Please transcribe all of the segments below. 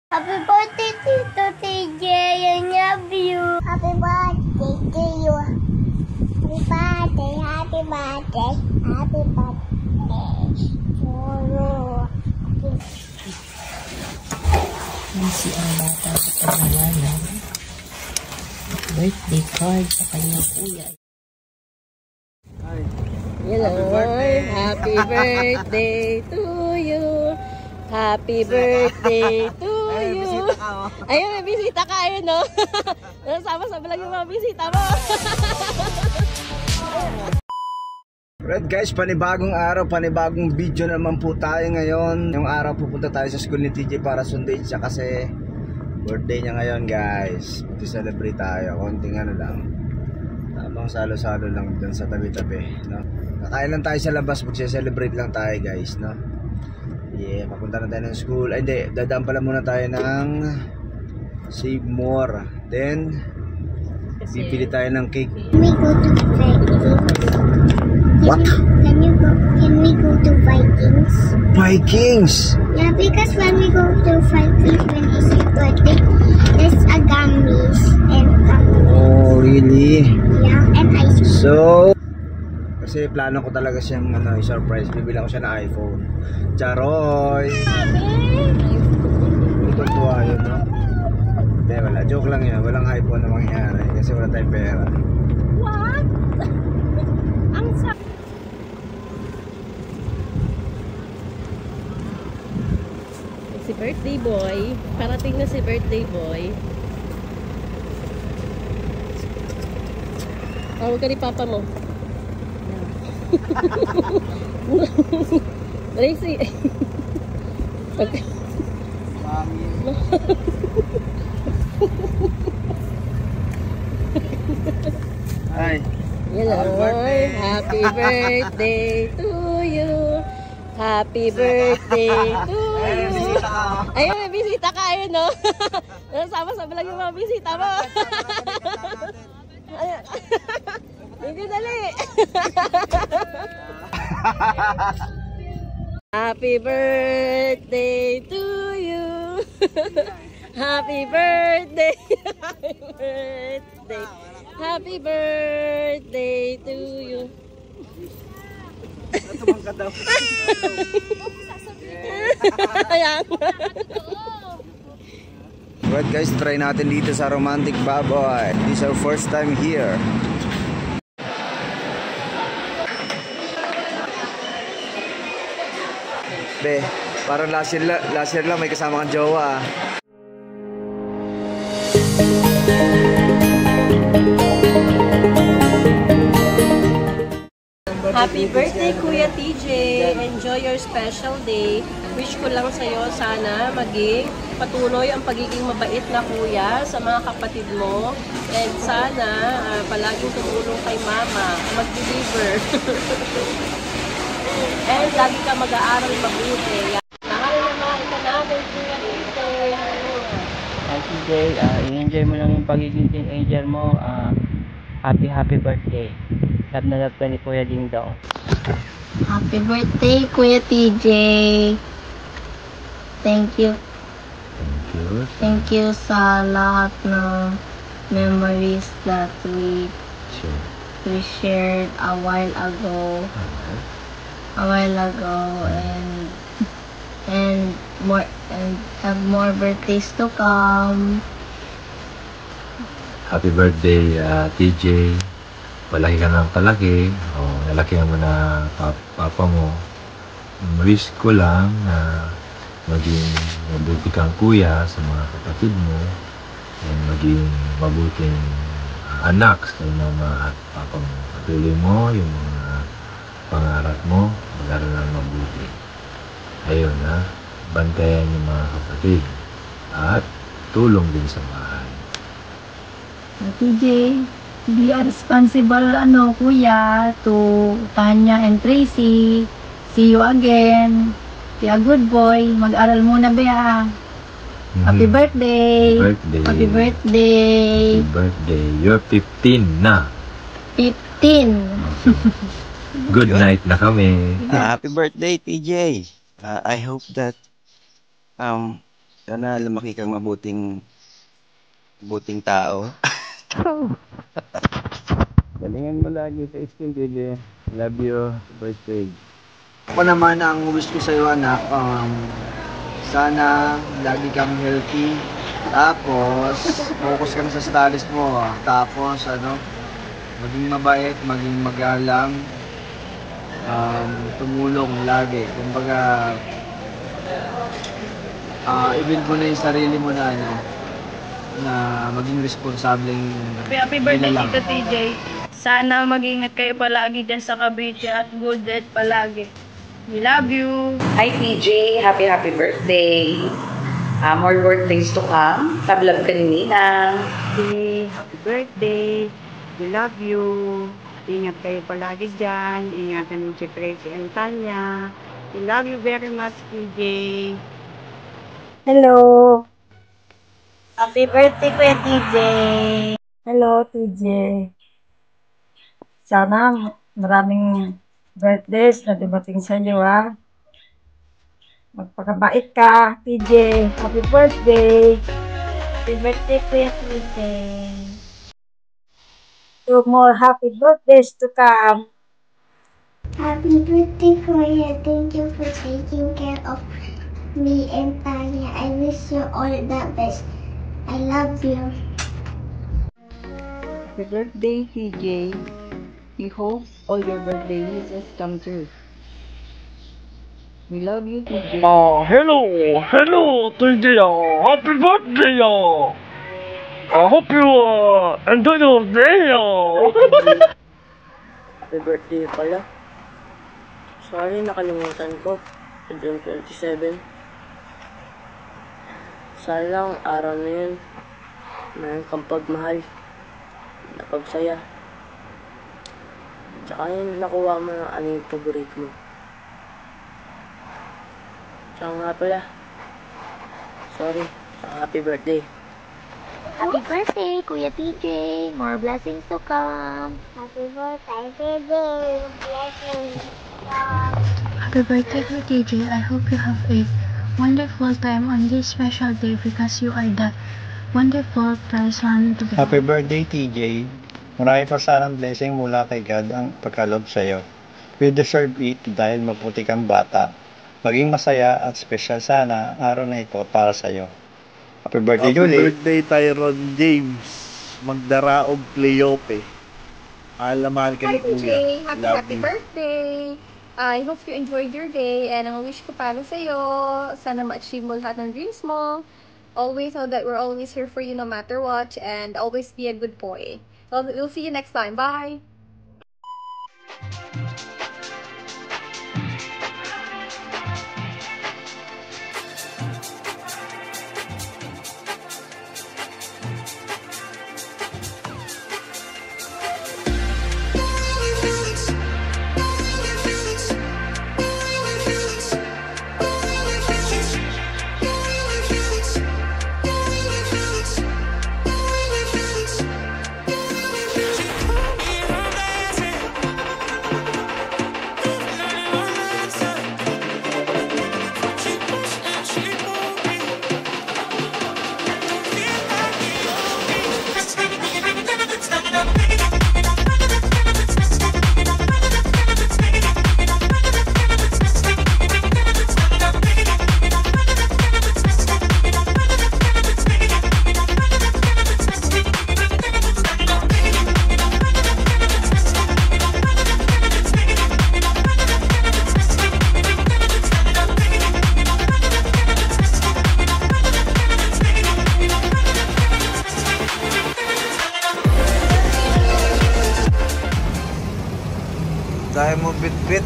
Happy birthday, Tito TJ. I love you. Happy birthday to you. Happy birthday, happy birthday, happy birthday to you. Nasi ang bata sa paglawanan. Birthday card sa kanyang kuya. Hello, happy birthday to you. Happy birthday to you. Ayun, may bisita ka. Ayun, no? Nasama sa vlog yung mga bisita mo. Alright guys, panibagong araw, panibagong video naman po tayo ngayon. Yung araw pupunta tayo sa school ni TJ para sundayin siya kasi birthday niya ngayon guys. Mag-celebrate tayo, konting ano lang. Tamang salo-salo lang dun sa tabi-tabi, no? Kakain lang tayo sa labas, mag-celebrate lang tayo guys, no? Yeah, papunta na tayo ng school. Ay hindi, dadaan pala muna tayo ng Save More. Then bibili tayo ng cake. Can we go to Vikings? What? Can we go to Vikings? Vikings? Yeah, because when we go to Vikings when it's your birthday, there's a gummies and gummies. Oh, really? Yeah, and ice cream. So, kasi plano ko talaga siyang surprise. Bibili ko siya ng iPhone. Charoy! Tutuwa yun, no? Hindi, wala. Joke lang yan. Walang iPhone na mangyayari kasi wala tayong pera. What? Ang sa... Si birthday boy. Parating na si birthday boy. Tawag ka ni papa mo. Tracy. Okay. Hi. Hello. Happy birthday to you. Happy birthday to you. Ayun, may bisita ka. Ayun, no? Nasama sa vlog yung mga bisita mo. Ayun. Hindi dali. Happy birthday to you. Happy birthday. Happy birthday. Happy birthday to you. Alright guys, try natin dito sa Romantic Baboy. This is our first time here. Be, parang last year lang may kasama kang jowa. Happy birthday Kuya TJ. Enjoy your special day. Wish ko lang sa'yo sana maging patuloy ang pagiging mabait na kuya sa mga kapatid mo. And sana palaging tumulong kay mama, mag-deliver. And lagi ka mag-aaral mabuti. Mahalin naman ka namin, Kuya TJ. Hi TJ, i-enjoy mo lang yung pagiging teenager mo. Happy birthday. Love na love ka ni Kuya Ding Dong. Happy birthday, Kuya TJ. Thank you. Thank you sa lahat ng memories that we shared a while ago. And have more birthdays to come. Happy birthday, TJ. Palaki ka ng kalaki. Nalakihan mo na papa mo. Wish ko lang na maging mabuti kang kuya sa mga kapatid mo. And maging mabuting anak sa mama at papa mo. Patuloy mo yung mga pangarap mo. Mag-aral ng mabuti. Ayun bantayan yung mga kapatid. At tulong din sa bahay. TJ, be a responsible kuya to Tanya and Tracy. See you again. Be a good boy. Mag-aral muna ba? Happy birthday. Happy birthday. Happy birthday. You're 15 na. 15. Okay. Good night na kami. Happy birthday, TJ. I hope that Sana lumaki kang mabuting tao. Galingan mo lagi sa school, DJ. Love you. Birthday. Ako naman, ang wish ko sa iyo, anak, sana lagi kang healthy. Tapos, focus ka na sa studies mo. Tapos, maging mabait, maging magalang. Tumulong lagi. Kumbaga, i-build mo na yung sarili mo na na maging responsableng Happy birthday, nilalang. Tito TJ. Sana mag-ingat kayo palagi dyan sa Cavite at good health palagi. We love you. Hi TJ, happy birthday. More birthdays to come. Love ka ni Ninang. Happy birthday. We love you. Ingat kayo palagi dyan. Ingatan mo si Tracy and Tanya. We love you very much, TJ. Hello. Happy birthday, Kuya TJ. Hello, TJ. Sana maraming birthdays na dumating sa iyo, ha. Magpakabait ka, TJ. Happy birthday. Happy birthday, Kuya TJ. 2 more happy birthdays to come. Happy birthday, Kuya. Thank you for taking care of me and Tanya. I wish you all the best. I love you. Happy birthday, TJ. We hope all your birthday wishes come true. We love you, TJ. Hello, TJ. Happy birthday. I hope you enjoy your day. Happy birthday pala. Sorry, nakalimutan ko. June 27. Sana lang araw na yun. Mayroon kang pagmahal. Napagsaya. Tsaka yun, nakuha mo ng ano yung paborito mo. Tsaka nga pala. Sorry. Tsaka happy birthday. Happy birthday, Kuya TJ. More blessings to come. Happy birthday, TJ. Blessings to come. Happy birthday to TJ. I hope you have a wonderful time on this special day because you are the wonderful person to be. Happy birthday, TJ. Marami pa sanang blessing mula kay God ang pagkalob sa'yo. You deserve it dahil mabuti kang bata. Maging masaya at special sana ang araw na ito para sa'yo. Happy birthday, Julie. Happy birthday, Tyron James. Magdaraog Cleope. Mahal ka ni Kuya. Happy birthday! I hope you enjoyed your day and ang wish ko para sa'yo, sana ma-achieve mo lahat ng dreams mo. Always know that we're always here for you no matter what and always be a good boy. Well, we'll see you next time. Bye! Dahil mong bit-bit.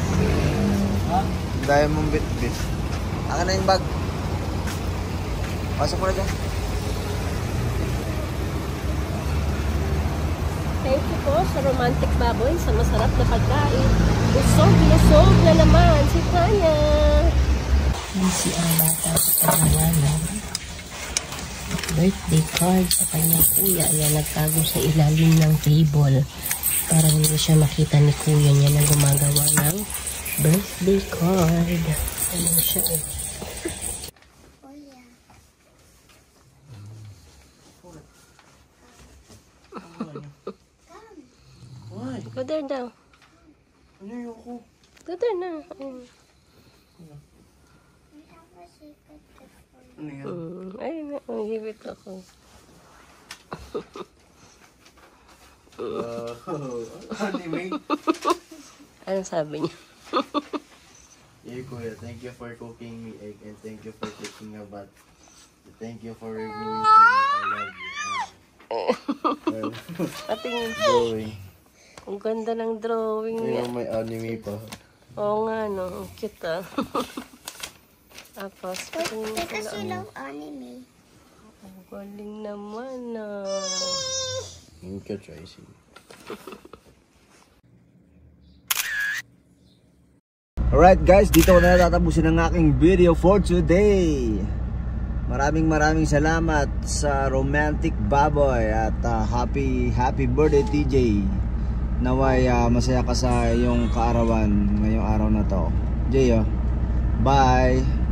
Dahil mong bit-bit. Akin na yung bag. Pasok mo na dyan. Thank you po sa romantic baboy, sa masarap na pagkain. Busog na naman si Tanya. Busy ang bata sa pangalan. Birthday card sa kanyang kuya. Ayan, nagtago sa ilalim ng table. Para hindi siya makita ni kuya niya na gumagawa ng birthday card. Ano siya eh. Why? Go there daw. Ano yung ako? Go there na. Ano yan? Ayun na, give it ako. Anime? Anong sabi niya? Hey Kuya, thank you for cooking me egg and thank you for taking a bath. Thank you for reviewing for me. I love you. Patingin. Drawing. Ang ganda ng drawing niya. Ayun, may anime pa. Oo nga, no. Ang cute, ah. Tapos, patingin Because sila. you love anime. Ang galing naman, ah. Thank you, Tracy. Alright guys, dito ko na natatapusin ang aking video for today. Maraming salamat sa romantic baboy at happy birthday TJ. Naway masaya ka sa iyong kaarawan ngayong araw na to. Jay, bye!